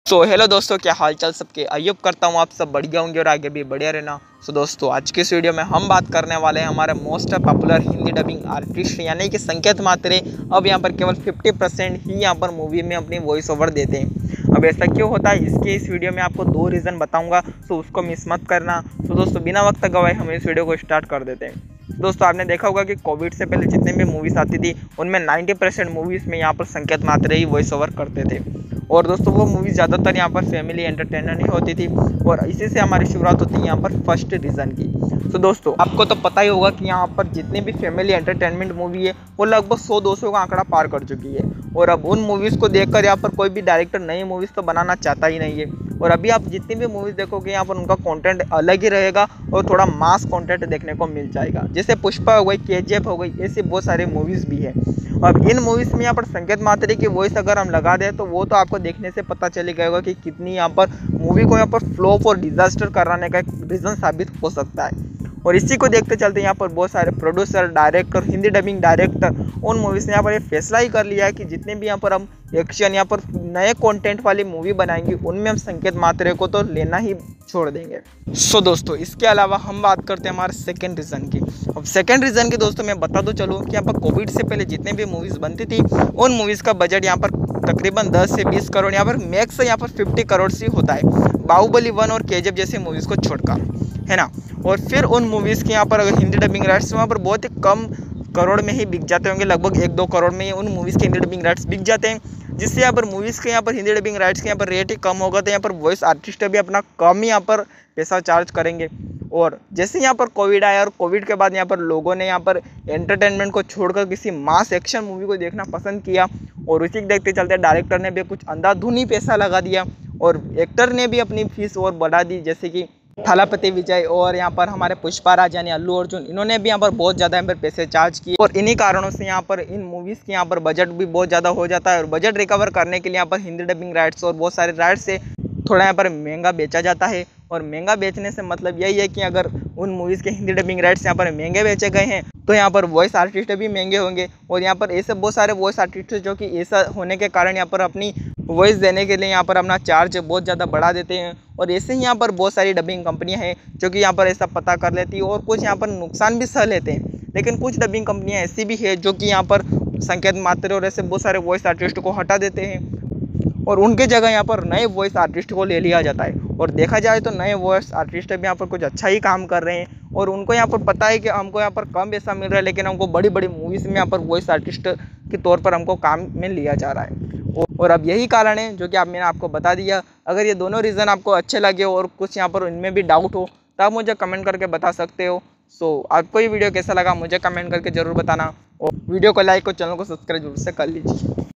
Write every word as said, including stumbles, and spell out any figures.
So hello दोस्तों, क्या हाल चाल सबके। आइए करता हूँ आप सब बढ़िया होंगे और आगे भी बढ़िया रहना। सो दोस्तों, आज के इस वीडियो में हम बात करने वाले हैं हमारे most popular Hindi dubbing artist यानी कि संकेत मात्रे अब यहाँ पर केवल पचास परसेंट ही यहाँ पर मूवी में अपनी वॉइस ओवर देते हैं। अब ऐसा क्यों होता है, इसके इस वीडियो में आपको दो रीज़न बताऊँगा, सो उसको मिस मत करना। तो दोस्तों, बिना वक्त गवाए हम इस वीडियो को स्टार्ट कर देते हैं। दोस्तों, आपने देखा होगा कि कोविड से पहले जितने भी मूवीज़ आती थी उनमें नब्बे परसेंट मूवीज़ में यहाँ पर संकेत मात्रे ही वॉइस ओवर करते थे। और दोस्तों, वो मूवी ज़्यादातर यहाँ पर फैमिली एंटरटेनर ही होती थी और इसी से हमारी शुरुआत होती है यहाँ पर फर्स्ट रीज़न की। तो दोस्तों, आपको तो पता ही होगा कि यहाँ पर जितनी भी फैमिली एंटरटेनमेंट मूवी है वो लगभग सौ दो सौ का आंकड़ा पार कर चुकी है। और अब उन मूवीज़ को देखकर यहाँ पर कोई भी डायरेक्टर नई मूवीज़ तो बनाना चाहता ही नहीं है। और अभी आप जितनी भी मूवीज़ देखोगे यहाँ पर उनका कंटेंट अलग ही रहेगा और थोड़ा मास कंटेंट देखने को मिल जाएगा। जैसे पुष्पा हो गई, केजीएफ हो गई, ऐसी बहुत सारी मूवीज़ भी है। अब इन मूवीज़ में यहाँ पर संकेत मात्रे की वॉइस अगर हम लगा दें तो वो तो आपको देखने से पता चलेगा होगा कि कितनी यहाँ पर मूवी को यहाँ पर फ्लॉप और डिजास्टर कराने का एक रीज़न साबित हो सकता है। और इसी को देखते चलते यहाँ पर बहुत सारे producer, director, Hindi dubbing director उन मूवीज़ ने यहाँ पर ये फैसला ही कर लिया है कि जितने भी यहाँ पर हम एक्शन यहाँ पर नए कंटेंट वाली मूवी बनाएंगे उनमें हम संकेत मात्रे को तो लेना ही छोड़ देंगे। सो दोस्तों, इसके अलावा हम बात करते हैं हमारे सेकंड रीज़न की। अब सेकंड रीज़न की दोस्तों मैं बता दो चलूँ कि यहाँ पर कोविड से पहले जितने भी मूवीज़ बनती थी उन मूवीज़ का बजट यहाँ पर तकरीबन दस से बीस करोड़ यहाँ पर मैक्स यहाँ पर पचास करोड़ से होता है, बाहुबली वन और केजीएफ जैसी मूवीज़ को छोड़कर, है ना। और फिर उन मूवीज़ के यहाँ पर अगर हिंदी डबिंग राइट्स वहाँ पर बहुत ही कम करोड़ में ही बिक जाते होंगे, लगभग एक दो करोड़ में ही उन मूवीज़ के हिंदी डबिंग राइट्स बिक जाते हैं। जिससे यहाँ पर मूवीज़ के यहाँ पर हिंदी डबिंग राइट्स के यहाँ पर रेट ही कम होगा तो यहाँ पर वॉइस आर्टिस्ट भी अपना कम ही यहाँ पर पैसा चार्ज करेंगे। और जैसे यहाँ पर कोविड आया और कोविड के बाद यहाँ पर लोगों ने यहाँ पर एंटरटेनमेंट को छोड़कर किसी मास एक्शन मूवी को देखना पसंद किया और उसी को देखते चलते डायरेक्टर ने भी कुछ अंधाधुनी पैसा लगा दिया और एक्टर ने भी अपनी फीस और बढ़ा दी। जैसे कि थलापति विजय और यहाँ पर हमारे पुष्पा राज यानी अल्लू अर्जुन, इन्होंने भी यहाँ पर बहुत ज़्यादा यहाँ पर पैसे चार्ज किए और इन्हीं कारणों से यहाँ पर इन मूवीज़ के यहाँ पर बजट भी बहुत ज़्यादा हो जाता है। और बजट रिकवर करने के लिए यहाँ पर हिंदी डबिंग राइट्स और बहुत सारे राइट्स से थोड़ा यहाँ पर महंगा बेचा जाता है। और महंगा बेचने से मतलब यही है कि अगर उन मूवीज़ के हिंदी डबिंग राइट्स यहाँ पर महंगे बेचे गए हैं तो यहाँ पर वॉइस आर्टिस्ट भी महंगे होंगे। और यहाँ पर ऐसे बहुत सारे वॉइस आर्टिस्ट जो कि ऐसा होने के कारण यहाँ पर अपनी वॉइस देने के लिए यहाँ पर अपना चार्ज बहुत ज़्यादा बढ़ा देते हैं। और ऐसे ही यहाँ पर बहुत सारी डबिंग कंपनियाँ हैं जो कि यहाँ पर ऐसा पता कर लेती है और कुछ यहाँ पर नुकसान भी सह लेते हैं। लेकिन कुछ डबिंग कंपनियाँ ऐसी भी है जो कि यहाँ पर संकेत मात्रे और ऐसे बहुत सारे वॉइस आर्टिस्ट को हटा देते हैं और उनके जगह यहाँ पर नए वॉइस आर्टिस्ट को ले लिया जाता है। और देखा जाए तो नए वॉइस आर्टिस्ट भी यहाँ पर कुछ अच्छा ही काम कर रहे हैं और उनको यहाँ पर पता है कि हमको यहाँ पर कम पैसा मिल रहा है लेकिन हमको बड़ी बड़ी मूवीज़ में यहाँ पर वॉइस आर्टिस्ट के तौर पर हमको काम में लिया जा रहा है। और अब यही कारण है जो कि आप मैंने आपको बता दिया। अगर ये दोनों रीज़न आपको अच्छे लगे और कुछ यहाँ पर इनमें भी डाउट हो तो आप मुझे कमेंट करके बता सकते हो। सो आपको ये वीडियो कैसा लगा मुझे कमेंट करके ज़रूर बताना और वीडियो को लाइक और चैनल को सब्सक्राइब जरूर से कर लीजिए।